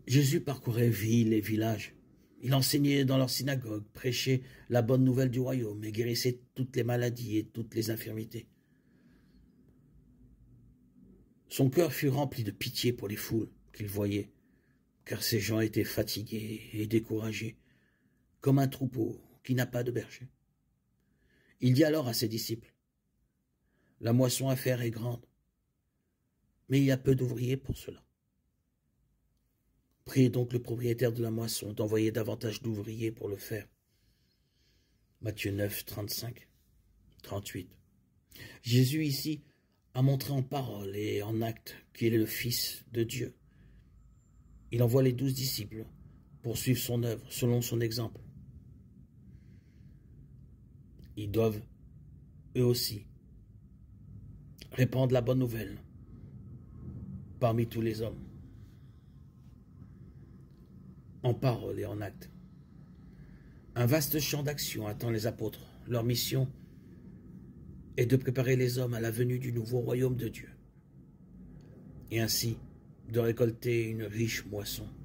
Jésus parcourait villes et villages. Il enseignait dans leurs synagogues, prêchait la bonne nouvelle du royaume et guérissait toutes les maladies et toutes les infirmités. Son cœur fut rempli de pitié pour les foules qu'il voyait, car ces gens étaient fatigués et découragés, comme un troupeau qui n'a pas de berger. Il dit alors à ses disciples, « La moisson à faire est grande, mais il y a peu d'ouvriers pour cela. Priez donc le propriétaire de la moisson d'envoyer davantage d'ouvriers pour le faire. » Matthieu 9, 35, 38. Jésus ici a montré en parole et en acte qu'il est le Fils de Dieu. Il envoie les 12 disciples pour suivre son œuvre selon son exemple. Ils doivent, eux aussi, répandre la bonne nouvelle parmi tous les hommes, en parole et en acte. Un vaste champ d'action attend les apôtres. Leur mission est de préparer les hommes à la venue du nouveau royaume de Dieu, et ainsi de récolter une riche moisson.